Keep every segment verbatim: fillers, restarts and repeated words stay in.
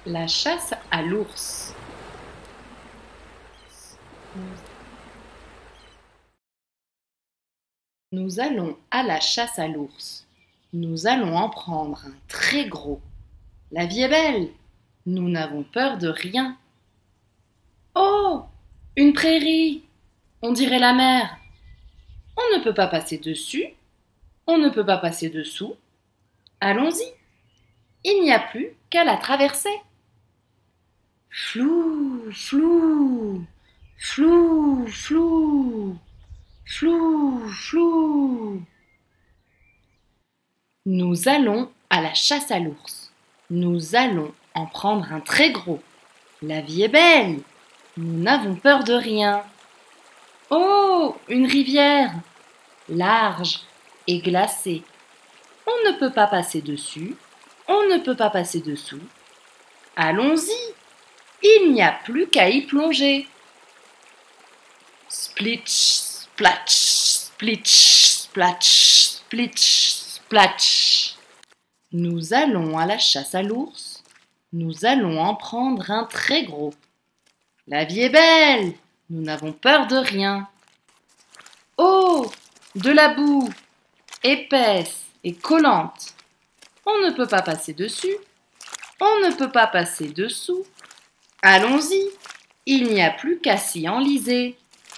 La chasse à l'ours. Nous allons à la chasse à l'ours. Nous allons en prendre un très gros. La vie est belle. Nous n'avons peur de rien. Oh, une prairie. On dirait la mer. On ne peut pas passer dessus. On ne peut pas passer dessous. Allons-y. Il n'y a plus qu'à la traverser. Flou, flou, flou, flou, flou, flou. Nous allons à la chasse à l'ours. Nous allons en prendre un très gros. La vie est belle. Nous n'avons peur de rien. Oh, une rivière, large et glacée. On ne peut pas passer dessus. On ne peut pas passer dessous. Allons-y. Il n'y a plus qu'à y plonger. Splitch, splatch, splitch, splatch, splitch, splatch. Nous allons à la chasse à l'ours. Nous allons en prendre un très gros. La vie est belle. Nous n'avons peur de rien. Oh, de la boue, épaisse et collante. On ne peut pas passer dessus. On ne peut pas passer dessous. Allons-y, il n'y a plus qu'à s'y enliser.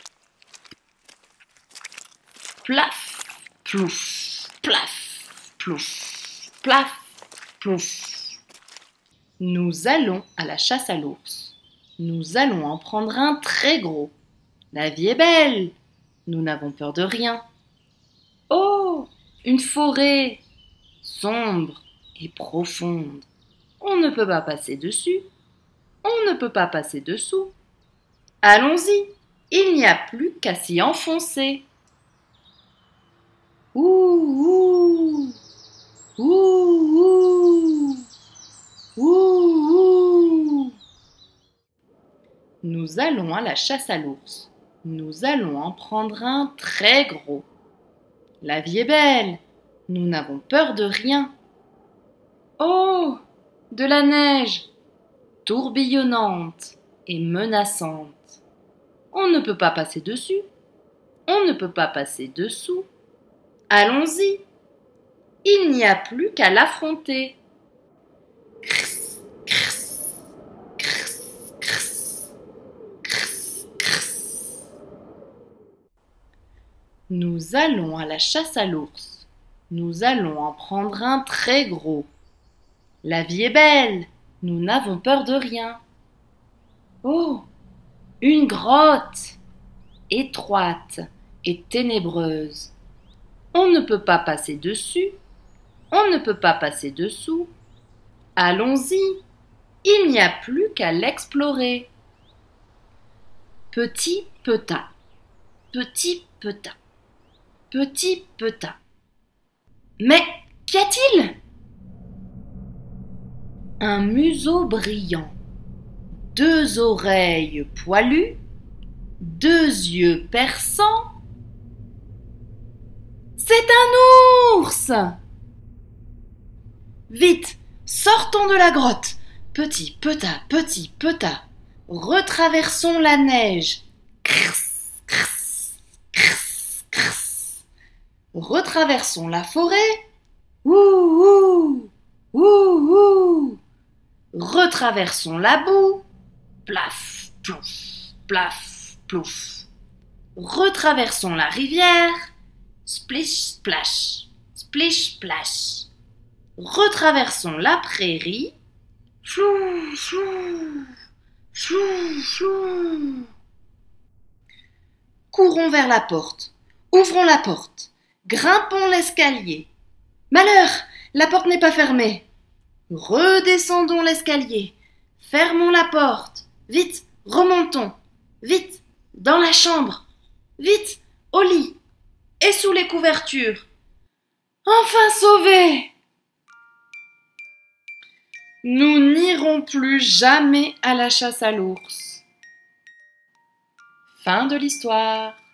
Plaf, plouf, plaf, plouf, plaf, plouf. Nous allons à la chasse à l'ours. Nous allons en prendre un très gros. La vie est belle. Nous n'avons peur de rien. Oh, une forêt sombre et profonde. On ne peut pas passer dessus. On ne peut pas passer dessous. Allons-y, il n'y a plus qu'à s'y enfoncer. Ouh, ouh, ouh, ouh, ouh, ouh. Nous allons à la chasse à l'ours. Nous allons en prendre un très gros. La vie est belle. Nous n'avons peur de rien. Oh, de la neige, tourbillonnante et menaçante. On ne peut pas passer dessus. On ne peut pas passer dessous. Allons-y. Il n'y a plus qu'à l'affronter. Crss, crss, crss, crss, crss, crss. Nous allons à la chasse à l'ours. Nous allons en prendre un très gros. La vie est belle. Nous n'avons peur de rien. Oh, une grotte, étroite et ténébreuse. On ne peut pas passer dessus. On ne peut pas passer dessous. Allons-y. Il n'y a plus qu'à l'explorer. Petit petat, petit petat, petit petat. Mais qu'y a-t-il ? Un museau brillant, deux oreilles poilues, deux yeux perçants. C'est un ours! Vite, sortons de la grotte. Petit petat, petit petat. Retraversons la neige. Crss, crss, crss, crss. Retraversons la forêt. Ouh, ouh, ouh, ouh. Retraversons la boue. Plaf, plouf, plaf, plouf. Retraversons la rivière. Splish, splash, splish, splash. Retraversons la prairie. Flou, flou, flou, flou. Courons vers la porte. Ouvrons la porte. Grimpons l'escalier. Malheur, la porte n'est pas fermée. Redescendons l'escalier. Fermons la porte. Vite, remontons. Vite, dans la chambre. Vite, au lit. Et sous les couvertures. Enfin sauvés! Nous n'irons plus jamais à la chasse à l'ours. Fin de l'histoire.